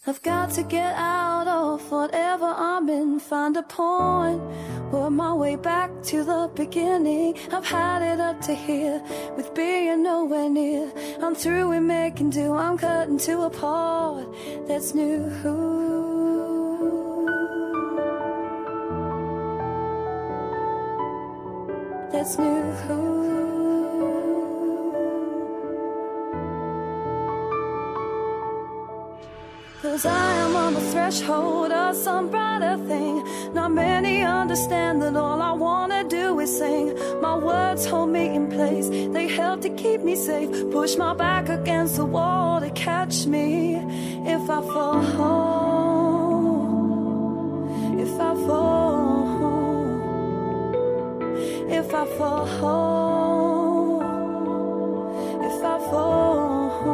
I've got to get out of whatever I'm in, find a point, work my way back to the beginning. I've had it up to here, with being nowhere near. I'm through with making do, I'm cutting to a part that's new. That's new. Cause I am on the threshold of some brighter thing. Not many understand that all I wanna do is sing. My words hold me in place, they help to keep me safe. Push my back against the wall to catch me if I fall. If I fall. If I fall. If I fall.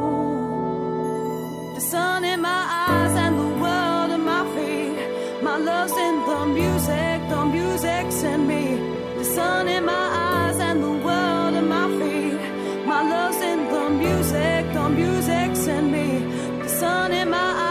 The sun in my eyes and the world at my feet. My love's in the music's in me. The sun in my eyes and the world at my feet. My love's in the music's in me. The sun in my eyes.